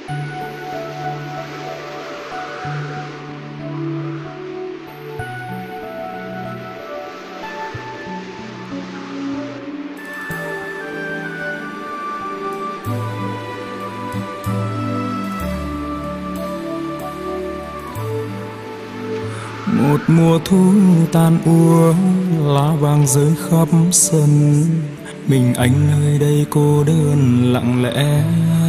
Một mùa thu tan úa, lá vàng rơi khắp sân, mình anh nơi đây cô đơn lặng lẽ.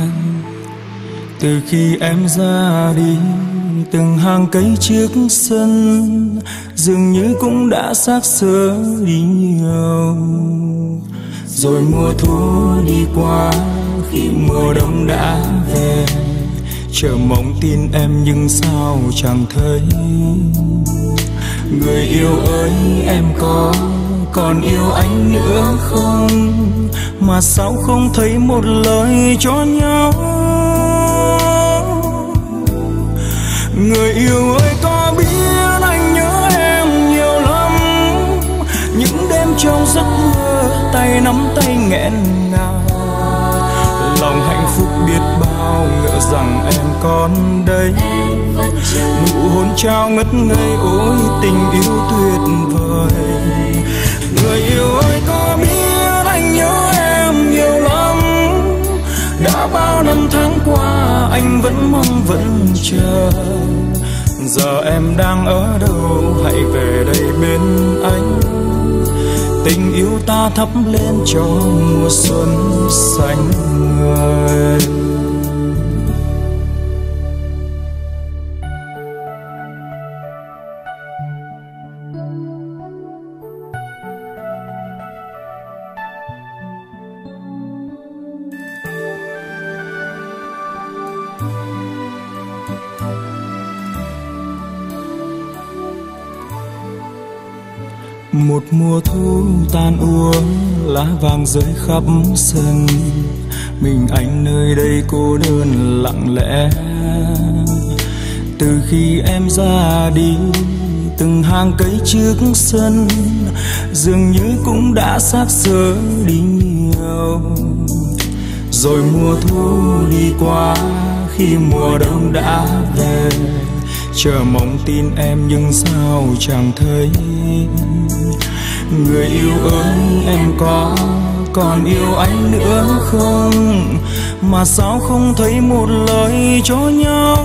Từ khi em ra đi, từng hàng cây trước sân dường như cũng đã xác xơ đi nhiều. Rồi mùa thu đi qua, khi mùa đông đã về, chờ mong tin em nhưng sao chẳng thấy. Người yêu ơi, em có còn yêu anh nữa không? Mà sao không thấy một lời cho nhau? Người yêu ơi, có biết anh nhớ em nhiều lắm. Những đêm trong giấc mơ, tay nắm tay nghẹn ngào. Lòng hạnh phúc biết bao, ngỡ rằng em còn đây. Nụ hôn trao ngất ngây, ôi tình yêu tuyệt vời. Người yêu ơi, có biết anh nhớ em nhiều lắm. Đã bao năm tháng qua, anh vẫn mong vẫn chờ. Giờ em đang ở đâu, hãy về đây bên anh. Tình yêu ta thắp lên cho mùa xuân xanh ngời. Một mùa thu tan úa, lá vàng rơi khắp sân, mình anh nơi đây cô đơn lặng lẽ. Từ khi em ra đi, từng hàng cây trước sân dường như cũng đã xác xơ đi nhiều. Rồi mùa thu đi qua, khi mùa đông đã về, chờ mong tin em nhưng sao chẳng thấy. Người yêu ơi, em có còn yêu anh nữa không? Mà sao không thấy một lời cho nhau?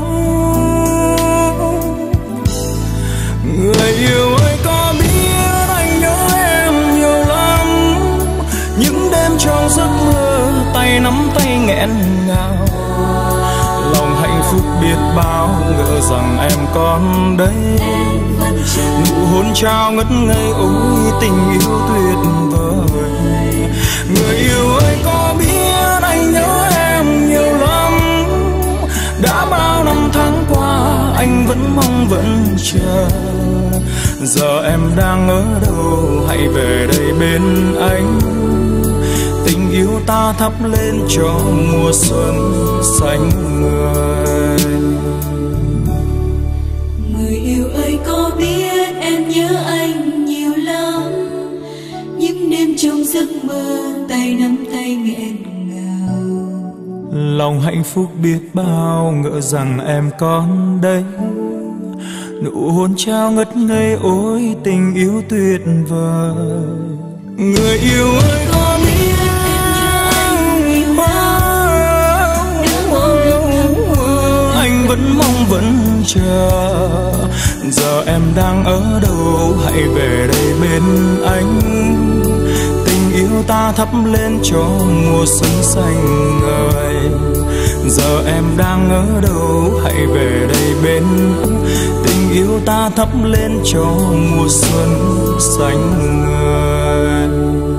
Người yêu ơi, có biết anh nhớ em nhiều lắm. Những đêm trong giấc mơ, tay nắm tay nghẹn ngào. Lòng hạnh phúc biết bao, ngỡ rằng em còn đây. Nụ hôn trao ngất ngây, ôi tình yêu tuyệt vời. Người yêu ơi, có biết anh nhớ em nhiều lắm. Đã bao năm tháng qua, anh vẫn mong vẫn chờ. Giờ em đang ở đâu, hãy về đây bên anh. Tình yêu ta thắp lên cho mùa xuân xanh ngời. Người yêu ơi, có biết em nhớ anh nhiều lắm. Những đêm trong giấc mơ, tay nắm tay nghẹn ngào. Lòng hạnh phúc biết bao, ngỡ rằng em còn đây. Nụ hôn trao ngất ngây, ôi tình yêu tuyệt vời. Người yêu ơi, có biết anh vẫn mong vẫn chờ. Giờ em đang ở đâu, hãy về đây bên anh. Tình yêu ta thắp lên cho mùa xuân xanh ngời. Giờ em đang ở đâu, hãy về đây bên anh. Tình yêu ta thắp lên cho mùa xuân xanh ngời.